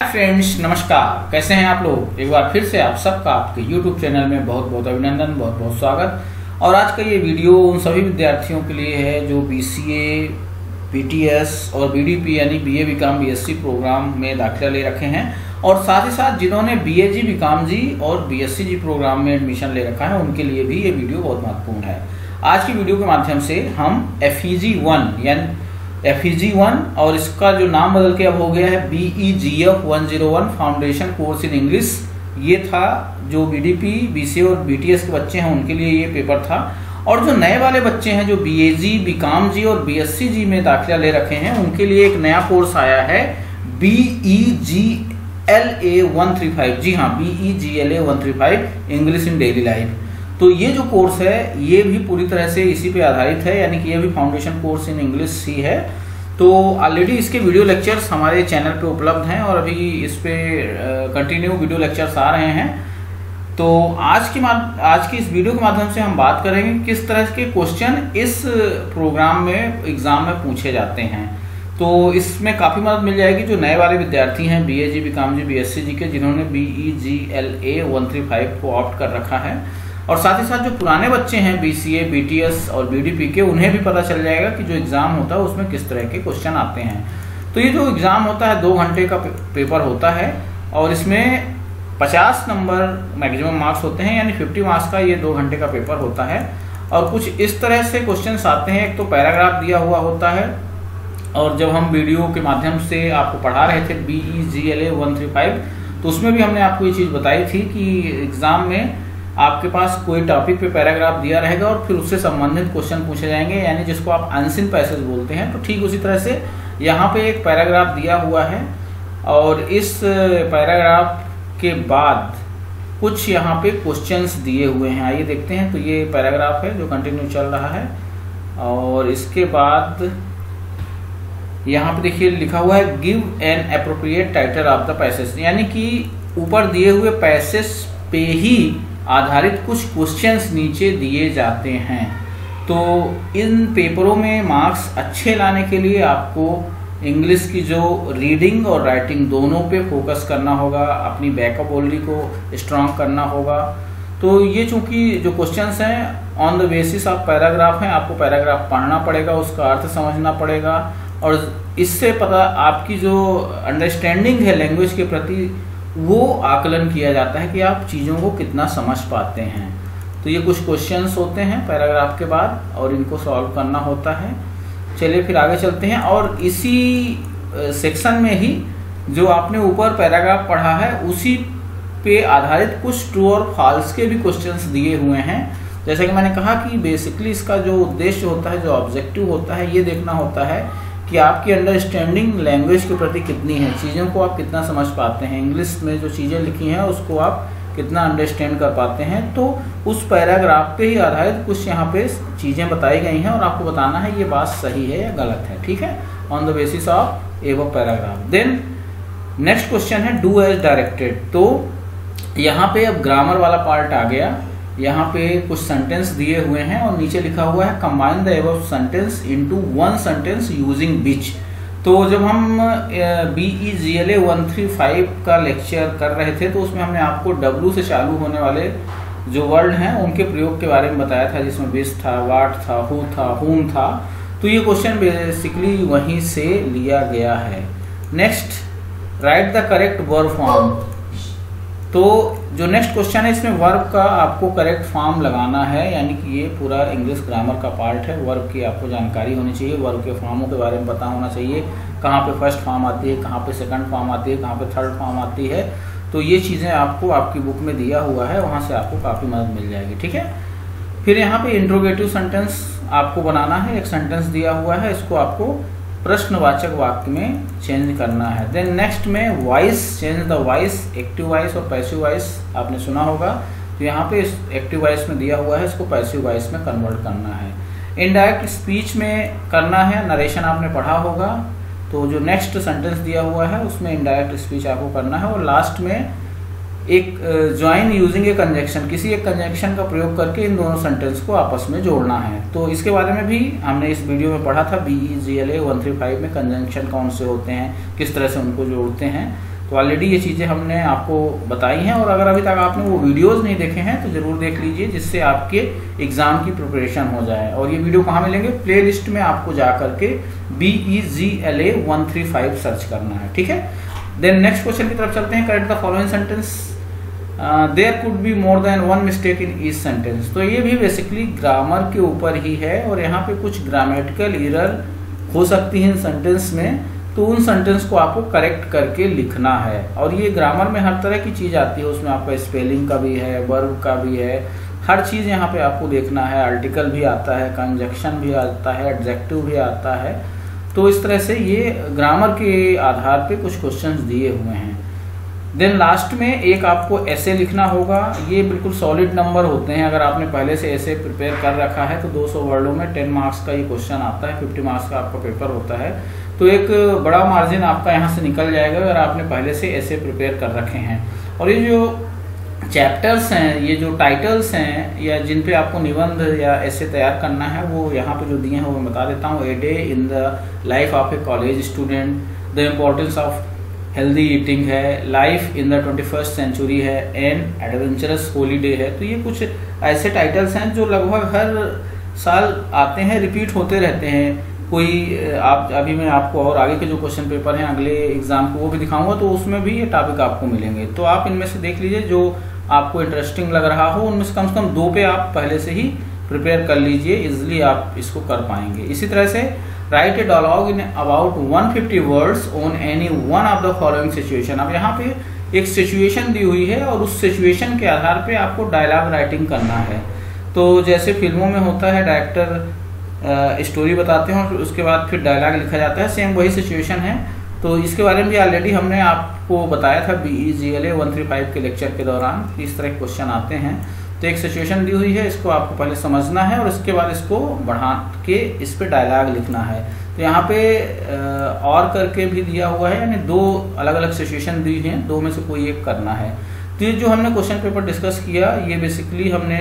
Friends नमस्कार, कैसे हैं आप लोग। एक बार फिर से आप सबका आपके YouTube चैनल में बहुत बहुत अभिनंदन, बहुत बहुत स्वागत। और आज का ये वीडियो उन सभी विद्यार्थियों के लिए है जो BCA, BTS और BDP यानी BA BCom BSc प्रोग्राम में दाखिला ले रखे हैं, और साथ ही साथ जिन्होंने BAG BCom जी और BSc प्रोग्राम में एडमिशन ले रखा है उनके लिए भी ये वीडियो बहुत महत्वपूर्ण है। आज की वीडियो के माध्यम से हम FEG1 यानी FEG1 और इसका जो नाम बदल के अब हो गया है BEGF 101 foundation course in English, ये था जो BDP, BCA और BTS के बच्चे हैं उनके लिए ये पेपर था। और जो नए वाले बच्चे हैं जो BAG BCom जी और BSc जी में दाखिला ले रखे हैं उनके लिए एक नया कोर्स आया है BEGLA 135। जी हाँ, BEGLA 135 English in daily life. तो ये जो कोर्स है ये भी पूरी तरह से इसी पे आधारित है, यानी कि ये भी फाउंडेशन कोर्स इन इंग्लिश ही है। तो ऑलरेडी इसके वीडियो लेक्चर्स हमारे चैनल पे उपलब्ध हैं और अभी इस पे कंटिन्यू वीडियो लेक्चर्स आ रहे हैं। तो आज की इस वीडियो के माध्यम से हम बात करेंगे किस तरह के क्वेश्चन इस प्रोग्राम में एग्जाम में पूछे जाते हैं। तो इसमें काफ़ी मदद मिल जाएगी जो नए वाले विद्यार्थी हैं BAG BCom जी BSc जी के, जिन्होंने BEGLA 135 को ऑप्ट कर रखा है। और साथ ही साथ जो पुराने बच्चे हैं BCA, BTS और BDP के, उन्हें भी पता चल जाएगा कि जो एग्ज़ाम होता है उसमें किस तरह के क्वेश्चन आते हैं। तो ये जो एग्ज़ाम होता है 2 घंटे का पेपर होता है और इसमें 50 नंबर मैक्सिमम मार्क्स होते हैं, यानी 50 मार्क्स का ये 2 घंटे का पेपर होता है। और कुछ इस तरह से क्वेश्चन आते हैं। एक तो पैराग्राफ दिया हुआ होता है, और जब हम वीडियो के माध्यम से आपको पढ़ा रहे थे BEGLA 135 तो उसमें भी हमने आपको ये चीज़ बताई थी कि एग्ज़ाम में आपके पास कोई टॉपिक पे पैराग्राफ दिया रहेगा और फिर उससे संबंधित क्वेश्चन पूछे जाएंगे, यानी जिसको आप अनसीन पैसेज बोलते हैं। तो ठीक उसी तरह से यहाँ पे एक पैराग्राफ दिया हुआ है और इस पैराग्राफ के बाद कुछ यहाँ पे क्वेश्चंस दिए हुए हैं। आइए देखते हैं। तो ये पैराग्राफ है जो कंटिन्यू चल रहा है और इसके बाद यहाँ पे देखिए लिखा हुआ है give an appropriate title of the passage, यानी कि ऊपर दिए हुए पैसेज पे ही आधारित कुछ क्वेश्चंस नीचे दिए जाते हैं। तो इन पेपरों में मार्क्स अच्छे लाने के लिए आपको इंग्लिश की जो रीडिंग और राइटिंग दोनों पे फोकस करना होगा, अपनी वोकैबुलरी को स्ट्रांग करना होगा। तो ये चूंकि जो क्वेश्चंस हैं on the basis of paragraph हैं, आपको पैराग्राफ पढ़ना पड़ेगा, उसका अर्थ समझना पड़ेगा, और इससे पता आपकी जो अंडरस्टैंडिंग है लैंग्वेज के प्रति वो आकलन किया जाता है कि आप चीज़ों को कितना समझ पाते हैं। तो ये कुछ क्वेश्चंस होते हैं पैराग्राफ के बाद और इनको सॉल्व करना होता है। चलिए फिर आगे चलते हैं। और इसी सेक्शन में ही जो आपने ऊपर पैराग्राफ पढ़ा है उसी पे आधारित कुछ ट्रू और फॉल्स के भी क्वेश्चंस दिए हुए हैं। जैसा कि मैंने कहा कि बेसिकली इसका जो उद्देश्य होता है, जो ऑब्जेक्टिव होता है, ये देखना होता है कि आपकी अंडरस्टैंडिंग लैंग्वेज के प्रति कितनी है, चीज़ों को आप कितना समझ पाते हैं, इंग्लिश में जो चीज़ें लिखी हैं उसको आप कितना अंडरस्टैंड कर पाते हैं। तो उस पैराग्राफ पे ही आधारित कुछ यहाँ पे चीज़ें बताई गई हैं और आपको बताना है ये बात सही है या गलत है, ठीक है, on the basis of above paragraph. Then next question है डू एज डायरेक्टेड। तो यहाँ पे अब ग्रामर वाला पार्ट आ गया। यहाँ पे कुछ सेंटेंस दिए हुए हैं और नीचे लिखा हुआ है combine the above sentence into one sentence using which. तो जब हम BEGLA 135 का लेक्चर कर रहे थे तो उसमें हमने आपको W से चालू होने वाले जो वर्ड हैं उनके प्रयोग के बारे में बताया था, जिसमें विच था, वाट था, हु था, हुम था। तो ये क्वेश्चन बेसिकली वहीं से लिया गया है। Next write the correct verb form. तो जो नेक्स्ट क्वेश्चन है इसमें वर्ब का आपको करेक्ट फॉर्म लगाना है, यानी कि ये पूरा इंग्लिश ग्रामर का पार्ट है। वर्ब की आपको जानकारी होनी चाहिए, वर्ब के फॉर्मों के बारे में पता होना चाहिए, कहाँ पे फर्स्ट फॉर्म आती है, कहाँ पे सेकंड फॉर्म आती है, कहाँ पे थर्ड फॉर्म आती है। तो ये चीज़ें आपको आपकी बुक में दिया हुआ है, वहाँ से आपको काफ़ी मदद मिल जाएगी, ठीक है। फिर यहाँ पे इंट्रोगेटिव सेंटेंस आपको बनाना है। एक सेंटेंस दिया हुआ है, इसको आपको प्रश्नवाचक वाक्य में चेंज करना है। देन नेक्स्ट में voice, change the voice, active voice और पैसिव वॉइस आपने सुना होगा। तो यहाँ पे एक्टिव वॉइस में दिया हुआ है, इसको पैसिव वॉइस में कन्वर्ट करना है। इनडायरेक्ट स्पीच में करना है, नरेशन आपने पढ़ा होगा। तो जो नेक्स्ट सेंटेंस दिया हुआ है उसमें इनडायरेक्ट स्पीच आपको करना है। और लास्ट में एक ज्वाइन यूजिंग ए कंजक्शन, किसी एक कंजक्शन का प्रयोग करके इन दोनों सेंटेंस को आपस में जोड़ना है। तो इसके बारे में भी हमने इस वीडियो में पढ़ा था। BEGLA 135 में कंजंक्शन कौन से होते हैं, किस तरह से उनको जोड़ते हैं। तो ऑलरेडी ये चीज़ें हमने आपको बताई हैं, और अगर अभी तक आपने वो वीडियोस नहीं देखे हैं तो ज़रूर देख लीजिए, जिससे आपके एग्ज़ाम की प्रिपरेशन हो जाए। और ये वीडियो कहाँ मिलेंगे? प्ले लिस्ट में आपको जा करके BEGLA 135 सर्च करना है, ठीक है। देन नेक्स्ट क्वेश्चन की तरफ चलते हैं। Correct the following sentence, there could be more than one mistake in each sentence. तो ये भी बेसिकली ग्रामर के ऊपर ही है, और यहाँ पे कुछ ग्रामेटिकल एरर हो सकती है इन सेंटेंस में, तो उन सेंटेंस को आपको करेक्ट करके लिखना है। और ये ग्रामर में हर तरह की चीज़ आती है, उसमें आपका स्पेलिंग का भी है, वर्ब का भी है, हर चीज़ यहाँ पे आपको देखना है। आर्टिकल भी आता है, कंजक्शन भी आता है, एडजेक्टिव भी आता है। तो इस तरह से ये ग्रामर के आधार पे कुछ क्वेश्चंस दिए हुए हैं। देन लास्ट में एक आपको ऐसे लिखना होगा। ये बिल्कुल सॉलिड नंबर होते हैं, अगर आपने पहले से ऐसे प्रिपेयर कर रखा है तो 200 वर्डों में 10 मार्क्स का ये क्वेश्चन आता है, 50 मार्क्स का आपका पेपर होता है। तो एक बड़ा मार्जिन आपका यहाँ से निकल जाएगा अगर आपने पहले से ऐसे प्रिपेयर कर रखे हैं। और ये जो चैप्टर्स हैं, ये जो टाइटल्स हैं, या जिन पे आपको निबंध या ऐसे तैयार करना है, वो यहाँ पे जो दिए हैं वो मैं बता देता हूँ। A day in the life of a college student, the importance of healthy eating है, life in the 21st century है, एंड एडवेंचरस हॉलीडे है। तो ये कुछ ऐसे टाइटल्स हैं जो लगभग हर साल आते हैं, रिपीट होते रहते हैं। कोई आप अभी मैं आपको और आगे के जो क्वेश्चन पेपर हैं अगले एग्जाम को वो भी दिखाऊंगा, तो उसमें भी ये टॉपिक आपको मिलेंगे। तो आप इनमें से देख लीजिए जो आपको इंटरेस्टिंग लग रहा हो, उनमें से कम 2 पे आप पहले से ही प्रिपेयर कर लीजिए, इजिली आप इसको कर पाएंगे। इसी तरह से write a dialogue in about 150 words on any one of the following situation. अब यहाँ पे एक सिचुएशन दी हुई है और उस सिचुएशन के आधार पे आपको डायलॉग राइटिंग करना है। तो जैसे फिल्मों में होता है, डायरेक्टर स्टोरी बताते हैं और उसके बाद फिर डायलॉग लिखा जाता है, सेम वही सिचुएशन है। तो इसके बारे में भी ऑलरेडी हमने आपको बताया था BEGLA 135 के लेक्चर के दौरान, इस तरह के क्वेश्चन आते हैं। तो एक सिचुएशन दी हुई है, इसको आपको पहले समझना है और उसके बाद इसको बढ़ा के इस पे डायलॉग लिखना है। तो यहाँ पे और करके भी दिया हुआ है, यानी 2 अलग अलग सिचुएशन दी हैं, 2 में से कोई एक करना है। तो ये जो हमने क्वेश्चन पेपर डिस्कस किया, ये बेसिकली हमने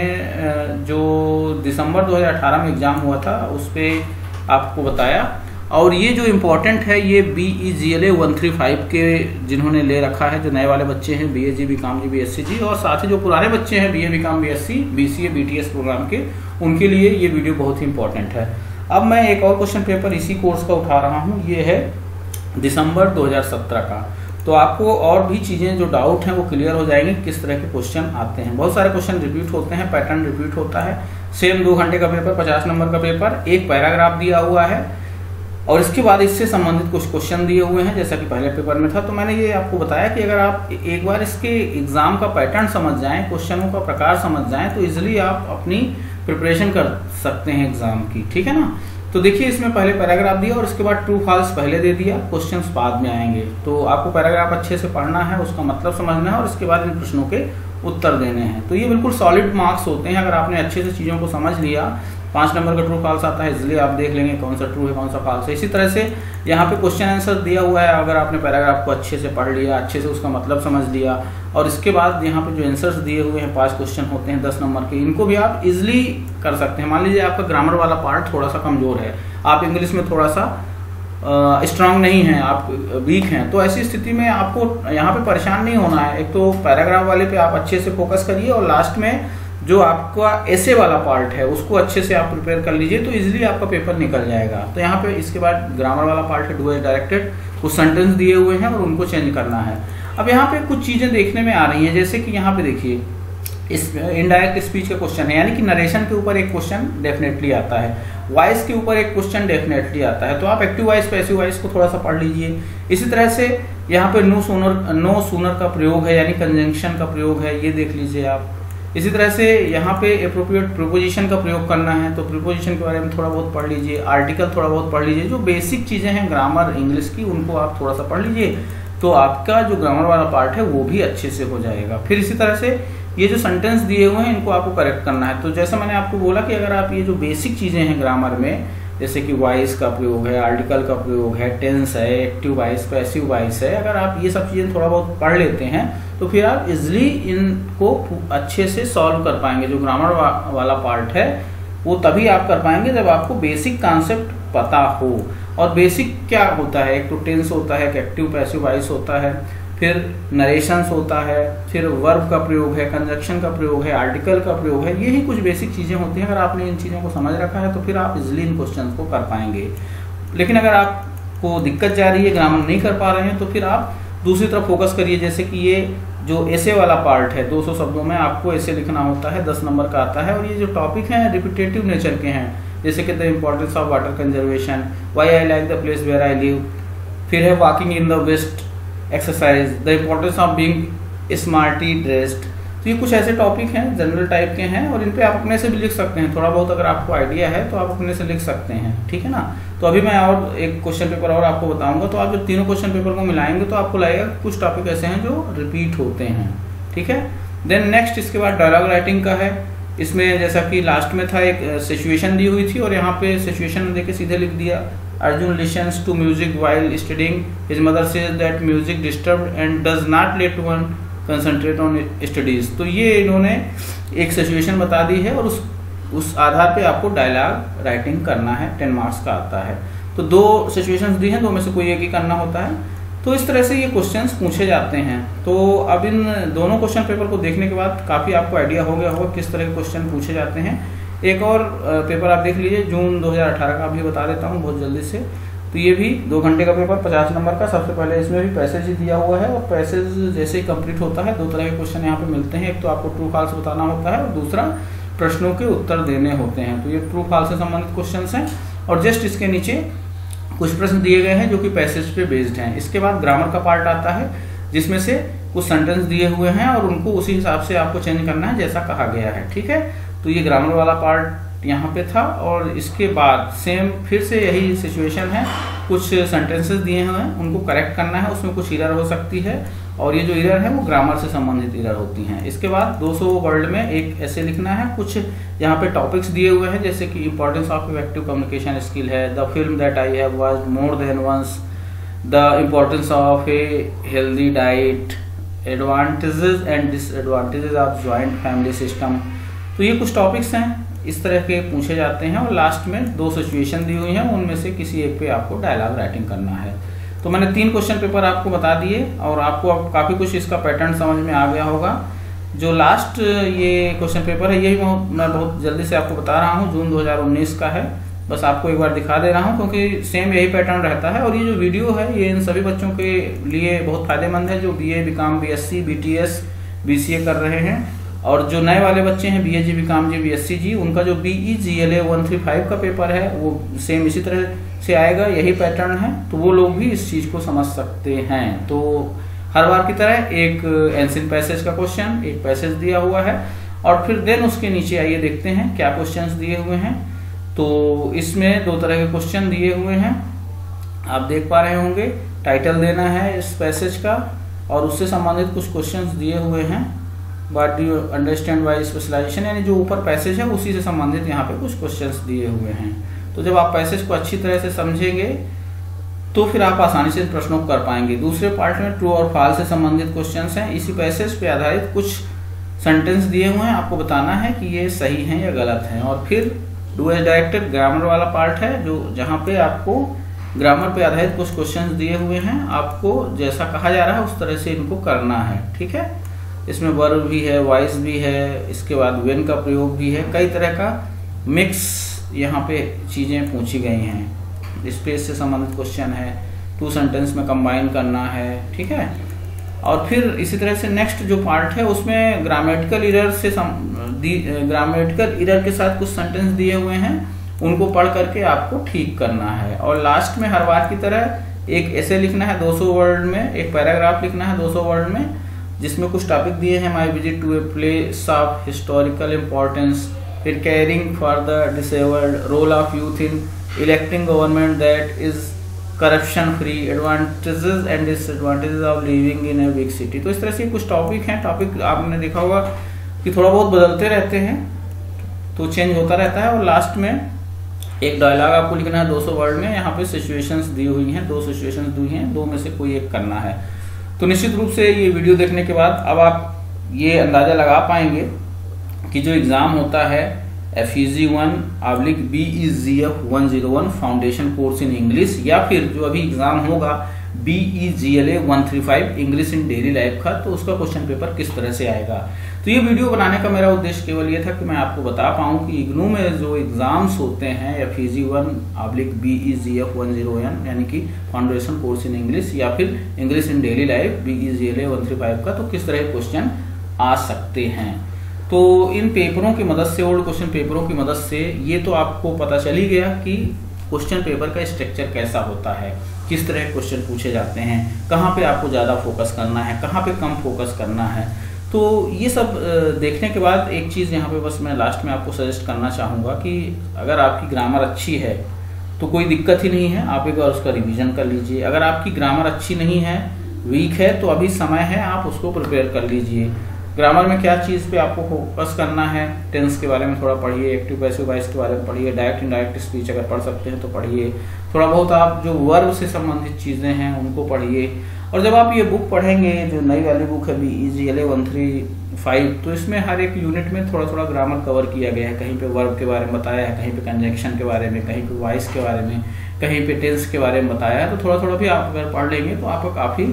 जो दिसंबर 2018 में एग्जाम हुआ था उस पर आपको बताया। और ये जो इम्पोर्टेंट है, ये BEGLA 135 के जिन्होंने ले रखा है, जो नए वाले बच्चे हैं BAG BCom BSc जी, और साथ ही जो पुराने बच्चे हैं BA BCom BSc BCA BTS programme के, उनके लिए ये वीडियो बहुत ही इंपॉर्टेंट है। अब मैं एक और क्वेश्चन पेपर इसी कोर्स का उठा रहा हूँ, ये है दिसंबर 2017 का। तो आपको और भी चीज़ें जो डाउट हैं वो क्लियर हो जाएंगी, किस तरह के क्वेश्चन आते हैं। बहुत सारे क्वेश्चन रिपीट होते हैं, पैटर्न रिपीट होता है। सेम 2 घंटे का पेपर, 50 नंबर का पेपर, एक पैराग्राफ दिया हुआ है और इसके बाद इससे संबंधित कुछ क्वेश्चन दिए हुए हैं, जैसा कि पहले पेपर में था। तो मैंने ये आपको बताया कि अगर आप एक बार इसके एग्जाम का पैटर्न समझ जाएं, क्वेश्चनों का प्रकार समझ जाएं, तो इजीली आप अपनी प्रिपरेशन कर सकते हैं एग्जाम की, ठीक है ना। तो देखिए, इसमें पहले पैराग्राफ दिया और उसके बाद ट्रू फॉल्स पहले दे दिया, क्वेश्चंस बाद में आएंगे। तो आपको पैराग्राफ अच्छे से पढ़ना है, उसका मतलब समझना है और उसके बाद इन प्रश्नों के उत्तर देने हैं। तो ये बिल्कुल सॉलिड मार्क्स होते हैं। अगर आपने अच्छे से चीज़ों को समझ लिया, 5 नंबर का ट्रू फॉल्स आता है, इसलिए आप देख लेंगे कौन सा ट्रू है कौन सा फॉल्स है। इसी तरह से यहाँ पे क्वेश्चन आंसर दिया हुआ है, अगर आपने पैराग्राफ को अच्छे से पढ़ लिया, अच्छे से उसका मतलब समझ लिया, और इसके बाद यहाँ पे जो आंसर्स दिए हुए हैं 5 क्वेश्चन होते हैं 10 नंबर के, इनको भी आप इजिली कर सकते हैं। मान लीजिए आपका ग्रामर वाला पार्ट थोड़ा सा कमजोर है, आप इंग्लिश में थोड़ा सा स्ट्रांग नहीं है, आप वीक हैं, तो ऐसी स्थिति में आपको यहाँ पे परेशान नहीं होना है। एक तो पैराग्राफ वाले पे आप अच्छे से फोकस करिए और लास्ट में जो आपका ऐसे वाला पार्ट है उसको अच्छे से आप प्रिपेयर कर लीजिए, तो इजीली आपका पेपर निकल जाएगा। तो यहाँ पे इसके बाद ग्रामर वाला पार्ट है, डू एज डायरेक्टेड, कुछ सेंटेंस दिए हुए हैं और उनको चेंज करना है। अब यहाँ पे कुछ चीजें देखने में आ रही हैं, जैसे कि यहाँ पे देखिए इस इनडायरेक्ट स्पीच का क्वेश्चन है, यानी कि नरेशन के ऊपर एक क्वेश्चन डेफिनेटली आता है, वॉइस के ऊपर एक क्वेश्चन डेफिनेटली आता है। तो आप एक्टिव वॉइस पैसिव वॉइस को थोड़ा सा पढ़ लीजिए। इसी तरह से यहाँ पे नो सूनर का प्रयोग है, यानी कंजंक्शन का प्रयोग है, ये देख लीजिए आप। इसी तरह से यहाँ पे एप्रोप्रिएट प्रीपोजिशन का प्रयोग करना है, तो प्रीपोजिशन के बारे में थोड़ा बहुत पढ़ लीजिए, आर्टिकल थोड़ा बहुत पढ़ लीजिए। जो बेसिक चीजें हैं ग्रामर इंग्लिश की, उनको आप थोड़ा सा पढ़ लीजिए, तो आपका जो ग्रामर वाला पार्ट है वो भी अच्छे से हो जाएगा। फिर इसी तरह से ये जो सेंटेंस दिए हुए हैं इनको आपको करेक्ट करना है। तो जैसा मैंने आपको बोला कि अगर आप ये जो बेसिक चीजें हैं ग्रामर में, जैसे कि वॉइस का प्रयोग है, आर्टिकल का प्रयोग है, टेंस है, एक्टिव वॉइस, पैसिव वॉइस है, अगर आप ये सब चीजें थोड़ा बहुत पढ़ लेते हैं तो फिर आप इजिली इनको अच्छे से सॉल्व कर पाएंगे। जो ग्रामर वाला पार्ट है वो तभी आप कर पाएंगे जब आपको बेसिक कॉन्सेप्ट पता हो। और बेसिक क्या होता है, एक तो टेंस होता है, एक एक्टिव पैसिव वॉइस होता है, फिर नरेशंस होता है, फिर वर्ब का प्रयोग है, कंजक्शन का प्रयोग है, आर्टिकल का प्रयोग है। यही कुछ बेसिक चीज़ें होती हैं। अगर आपने इन चीज़ों को समझ रखा है तो फिर आप इजिली इन क्वेश्चन को कर पाएंगे। लेकिन अगर आपको दिक्कत जा रही है, ग्रामर नहीं कर पा रहे हैं, तो फिर आप दूसरी तरफ फोकस करिए। जैसे कि ये जो ऐसे वाला पार्ट है, 200 शब्दों में आपको ऐसे लिखना होता है, 10 नंबर का आता है। और ये जो टॉपिक हैं रिपीटेटिव नेचर के हैं, जैसे कि the importance of water conservation, why I like the place where I live, फिर है walking in the west exercise, the importance of being smartly dressed. तो ये कुछ ऐसे टॉपिक हैं, जनरल टाइप के हैं, और इन पे आप अपने से भी लिख सकते हैं। थोड़ा बहुत अगर आपको आइडिया है तो आप अपने से लिख सकते हैं, ठीक है ना। तो अभी मैं और एक क्वेश्चन पेपर और आपको बताऊंगा। तो आप जब तीनों क्वेश्चन पेपर को मिलाएंगे तो आपको लगेगा कुछ टॉपिक ऐसे हैं जो रिपीट होते हैं, ठीक है। देन नेक्स्ट इसके बाद डायलॉग राइटिंग का है। इसमें जैसा कि लास्ट में था, एक सिचुएशन दी हुई थी और यहाँ पे सिचुएशन देके सीधे लिख दिया, Arjun listens to music while studying, his mother says that music disturb and does not let one concentrate on studies. तो ये इन्होंने एक सिचुएशन बता दी है और उस आधार पे आपको डायलॉग राइटिंग करना है, 10 मार्क्स का आता है। तो 2 सिचुएशंस दी हैं, 2 में से कोई एक ही करना होता है। तो इस तरह से ये क्वेश्चंस पूछे जाते हैं। तो अब इन दोनों क्वेश्चन पेपर को देखने के बाद काफ़ी आपको आइडिया हो गया होगा किस तरह के क्वेश्चन पूछे जाते हैं। एक और पेपर आप देख लीजिए, जून 2018 का भी बता देता हूँ बहुत जल्दी से। तो ये भी 2 घंटे का पेपर, 50 नंबर का। सबसे पहले इसमें भी पैसेज ही दिया हुआ है, और पैसेज जैसे ही कंप्लीट होता है 2 तरह के क्वेश्चन यहाँ पे मिलते हैं। एक तो आपको ट्रू फॉल्स बताना होता है और दूसरा प्रश्नों के उत्तर देने होते हैं। तो ये ट्रू फॉल्स से संबंधित क्वेश्चन हैं, और जस्ट इसके नीचे कुछ प्रश्न दिए गए हैं जो कि पैसेज पे बेस्ड हैं। इसके बाद ग्रामर का पार्ट आता है, जिसमें से कुछ सेंटेंस दिए हुए हैं और उनको उसी हिसाब से आपको चेंज करना है जैसा कहा गया है, ठीक है। तो ये ग्रामर वाला पार्ट यहाँ पे था, और इसके बाद सेम फिर से यही सिचुएशन है। कुछ सेंटेंसेस दिए हुए हैं, उनको करेक्ट करना है, उसमें कुछ एरर हो सकती है, और ये जो एरर है वो ग्रामर से संबंधित एरर होती हैं। इसके बाद 200 वर्ड में एक ऐसे लिखना है। कुछ यहाँ पे टॉपिक्स दिए हुए हैं, जैसे कि importance of effective communication skill है, the film that I have watched more than once, the importance of a healthy diet, advantages and disadvantages of joint family system. तो ये कुछ टॉपिक्स हैं, इस तरह के पूछे जाते हैं। और लास्ट में 2 सिचुएशन दी हुई हैं, उनमें से किसी एक पे आपको डायलॉग राइटिंग करना है। तो मैंने 3 क्वेश्चन पेपर आपको बता दिए, और आपको अब काफ़ी कुछ इसका पैटर्न समझ में आ गया होगा। जो लास्ट ये क्वेश्चन पेपर है, यही मैं बहुत जल्दी से आपको बता रहा हूँ, जून 2019 का है। बस आपको एक बार दिखा दे रहा हूँ, क्योंकि सेम यही पैटर्न रहता है। और ये जो वीडियो है ये इन सभी बच्चों के लिए बहुत फायदेमंद है, जो BA BCom BSc BTS BCA कर रहे हैं। और जो नए वाले बच्चे हैं BA जी BCom जी BSc जी, उनका जो BE GLA 135 का पेपर है वो सेम इसी तरह से आएगा, यही पैटर्न है। तो वो लोग भी इस चीज़ को समझ सकते हैं। तो हर बार की तरह एक एंशिएंट पैसेज का क्वेश्चन, एक पैसेज दिया हुआ है, और फिर देन उसके नीचे आइए देखते हैं क्या क्वेश्चंस दिए हुए हैं। तो इसमें 2 तरह के क्वेश्चन दिए हुए हैं, आप देख पा रहे होंगे। टाइटल देना है इस पैसेज का, और उससे संबंधित कुछ क्वेश्चंस दिए हुए हैं। What do you understand by specialisation, यानी जो ऊपर पैसेज है उसी से संबंधित यहाँ पे कुछ क्वेश्चंस दिए हुए हैं। तो जब आप पैसेज को अच्छी तरह से समझेंगे तो फिर आप आसानी से प्रश्नों को कर पाएंगे। दूसरे पार्ट में ट्रू और फॉल्स से संबंधित क्वेश्चंस हैं। इसी पैसेज पे आधारित कुछ सेंटेंस दिए हुए हैं, आपको बताना है कि ये सही है या गलत है। और फिर डू एज डायरेक्टेड ग्रामर वाला पार्ट है, जो जहाँ पे आपको ग्रामर पे आधारित कुछ क्वेश्चंस दिए हुए हैं, आपको जैसा कहा जा रहा है उस तरह से इनको करना है, ठीक है। इसमें वर्ब भी है, वॉइस भी है, इसके बाद वेन का प्रयोग भी है, कई तरह का मिक्स यहाँ पे चीज़ें पूछी गई हैं। स्पेस से संबंधित क्वेश्चन है, 2 सेंटेंस में कंबाइन करना है, ठीक है। और फिर इसी तरह से नेक्स्ट जो पार्ट है उसमें ग्रामेटिकल एरर के साथ कुछ सेंटेंस दिए हुए हैं, उनको पढ़ करके आपको ठीक करना है। और लास्ट में हर बार की तरह एक ऐसे लिखना है 200 वर्ड में, एक पैराग्राफ लिखना है 200 वर्ड में, जिसमें कुछ टॉपिक दिए हैं, my visit to a place of historical importance, फिर caring for the disabled, role of youth in electing government that is corruption free, advantages and disadvantages of living in a big city. तो इस तरह से कुछ topic हैं। Topic आपने देखा होगा कि थोड़ा बहुत बदलते रहते हैं, तो चेंज होता रहता है। और लास्ट में एक डायलॉग आपको लिखना है 200 वर्ड में। यहाँ पे सिचुएशंस दी हुई हैं, 2 सिचुएशंस दी हुई हैं, 2 में से कोई एक करना है। तो निश्चित रूप से ये वीडियो देखने के बाद अब आप ये अंदाजा लगा पाएंगे कि जो एग्जाम होता है FEG1/BEGF 101 foundation course in English, या फिर जो अभी एग्जाम होगा BEGLA 135 English in daily life का, तो उसका क्वेश्चन पेपर किस तरह से आएगा। तो ये वीडियो बनाने का मेरा उद्देश्य केवल ये था कि मैं आपको बता पाऊँ कि इग्नू में जो एग्जाम्स होते हैं FEG1/BEGF 10N यानी कि फाउंडेशन कोर्स इन इंग्लिश या फिर English in daily life BEGLA 135 का, तो किस तरह के क्वेश्चन आ सकते हैं। तो इन पेपरों की मदद से, ओल्ड क्वेश्चन पेपरों की मदद से ये तो आपको पता चल ही गया कि क्वेश्चन पेपर का स्ट्रक्चर कैसा होता है, किस तरह क्वेश्चन पूछे जाते हैं, कहाँ पे आपको ज़्यादा फोकस करना है, कहाँ पे कम फोकस करना है। तो ये सब देखने के बाद एक चीज़ यहाँ पे बस मैं लास्ट में आपको सजेस्ट करना चाहूँगा कि अगर आपकी ग्रामर अच्छी है तो कोई दिक्कत ही नहीं है, आप एक बार उसका रिवीजन कर लीजिए। अगर आपकी ग्रामर अच्छी नहीं है, वीक है, तो अभी समय है, आप उसको प्रिपेयर कर लीजिए। ग्रामर में क्या चीज़ पे आपको फोकस करना है, टेंस के बारे में थोड़ा पढ़िए, एक्टिव पैसिव वॉइस के बारे में पढ़िए, डायरेक्ट इनडायरेक्ट स्पीच अगर पढ़ सकते हैं तो पढ़िए, थोड़ा बहुत आप जो वर्ब से संबंधित चीज़ें हैं उनको पढ़िए। और जब आप ये बुक पढ़ेंगे, जो नई वाली बुक है BEGLA 135, तो इसमें हर एक यूनिट में थोड़ा थोड़ा ग्रामर कवर किया गया है। कहीं पे वर्ब के बारे में बताया है, कहीं पे कंजंक्शन के बारे में, कहीं पे वॉइस के बारे में, कहीं पे टेंस के बारे में बताया है। तो थोड़ा थोड़ा भी आप अगर पढ़ लेंगे तो आपको काफ़ी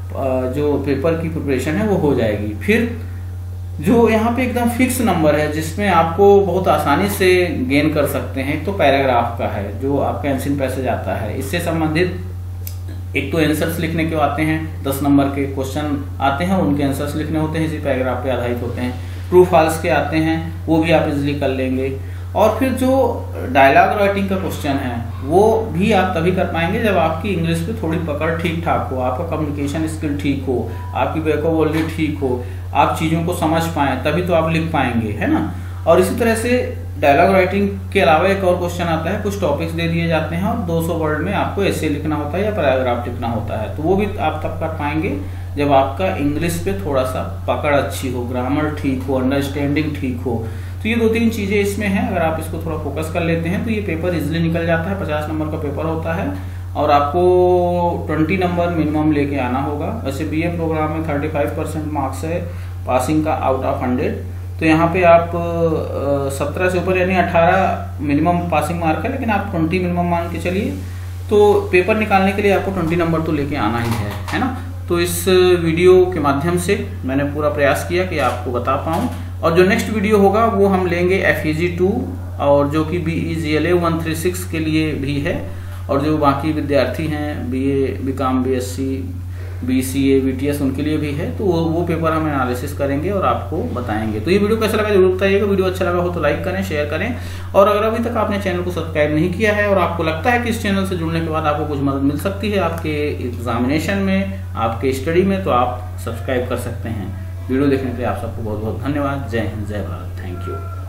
जो पेपर की प्रिपरेशन है वो हो जाएगी। फिर जो यहाँ पे एकदम फिक्स नंबर है जिसमें आपको बहुत आसानी से गेन कर सकते हैं, तो पैराग्राफ का है, जो आपका एंसिन पैसेज आता है, इससे संबंधित एक तो आंसर्स लिखने के आते हैं, 10 नंबर के क्वेश्चन आते हैं, उनके आंसर्स लिखने होते हैं, इसी पैराग्राफ पे आधारित होते हैं। ट्रू फॉल्स के आते हैं, वो भी आप इजिली कर लेंगे। और फिर जो डायलॉग राइटिंग का क्वेश्चन है वो भी आप तभी कर पाएंगे जब आपकी इंग्लिश पे थोड़ी पकड़ ठीक ठाक हो, आपका कम्युनिकेशन स्किल ठीक हो, आपकी वोकैबुलरी ठीक हो, आप चीज़ों को समझ पाएं, तभी तो आप लिख पाएंगे, है ना। और इसी तरह से डायलॉग राइटिंग के अलावा एक और क्वेश्चन आता है, कुछ टॉपिक्स दे दिए जाते हैं और 200 वर्ड में आपको ऐसे लिखना होता है या पैराग्राफ लिखना होता है, तो वो भी आप तब कर पाएंगे जब आपका इंग्लिश पे थोड़ा सा पकड़ अच्छी हो, ग्रामर ठीक हो, अंडरस्टैंडिंग ठीक हो। तो ये 2-3 चीज़ें इसमें हैं, अगर आप इसको थोड़ा फोकस कर लेते हैं तो ये पेपर इजिली निकल जाता है। 50 नंबर का पेपर होता है और आपको 20 नंबर मिनिमम लेके आना होगा। वैसे BA प्रोग्राम में 35% मार्क्स है पासिंग का आउट ऑफ 100, तो यहाँ पे आप 17 से ऊपर यानी 18 मिनिमम पासिंग मार्क है, लेकिन आप 20 मिनिमम मान के चलिए। तो पेपर निकालने के लिए आपको 20 नंबर तो लेके आना ही है ना। तो इस वीडियो के माध्यम से मैंने पूरा प्रयास किया कि आपको बता पाऊँ। और जो नेक्स्ट वीडियो होगा वो हम लेंगे FEG2, और जो कि BEGLA 136 के लिए भी है, और जो बाकी विद्यार्थी हैं BA, BCom, BSc, BCA, BTS उनके लिए भी है, तो वो पेपर हम एनालिसिस करेंगे और आपको बताएंगे। तो ये वीडियो कैसा लगा जरूर बताइएगा। वीडियो अच्छा लगा हो तो लाइक करें, शेयर करें, और अगर अभी तक आपने चैनल को सब्सक्राइब नहीं किया है और आपको लगता है कि इस चैनल से जुड़ने के बाद आपको कुछ मदद मिल सकती है आपके एग्जामिनेशन में, आपके स्टडी में, तो आप सब्सक्राइब कर सकते हैं। वीडियो देखने के लिए आप सबको बहुत बहुत धन्यवाद। जय हिंद, जय भारत, थैंक यू।